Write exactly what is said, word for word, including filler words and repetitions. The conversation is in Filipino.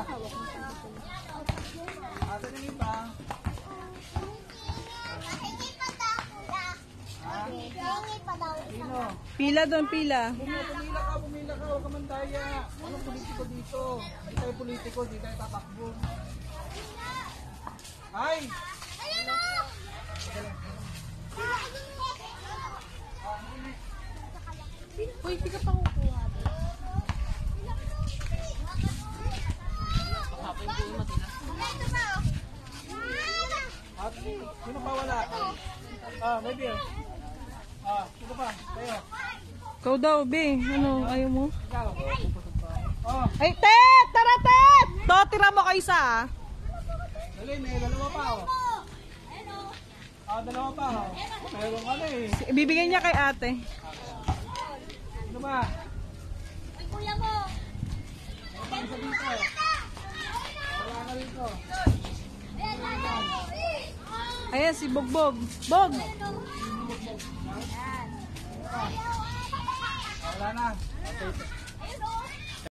Asa na iba? Sino? Pila doon, pila. Pumila ka, pumila ka, huwag ka mandaya. Anong politiko dito? Hindi tayo politiko, hindi tayo tatakbo. Ay! Uy, hindi ka pa kukuha. At, sino pa wala? Ah, may beer. Ah, sino pa? Tayo. Ikaw daw, be. Ano, ayaw mo? Ikaw. Oh, Ay, Tet! Tara, Tet! To, tira mo kayo isa, ah. dali, may dalawa pa, oh. Ah, dalawa pa, oh. Mayroon ka na, eh. Ibibigay niya kay ate. Sino ba? Ay, kuya mo. Ano pa isa dito? Wala ka dito. Ayan, si Bogbog. Bog! Wala na. Okay.